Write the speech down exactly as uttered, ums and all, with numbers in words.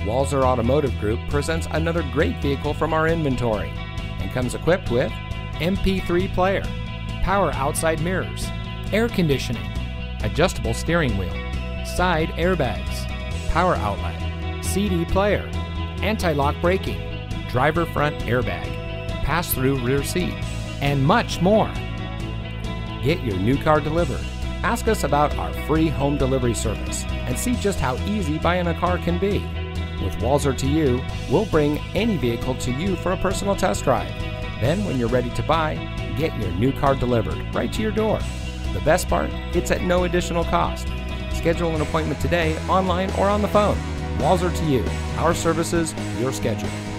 Walser Automotive Group presents another great vehicle from our inventory and comes equipped with M P three player, power outside mirrors, air conditioning, adjustable steering wheel, side airbags, power outlet, C D player, anti-lock braking, driver front airbag, pass-through rear seat, and much more. Get your new car delivered. Ask us about our free home delivery service and see just how easy buying a car can be. With Walser to You, we'll bring any vehicle to you for a personal test drive. Then, when you're ready to buy, get your new car delivered right to your door. The best part? It's at no additional cost. Schedule an appointment today, online or on the phone. Walser to You. Our services, your schedule.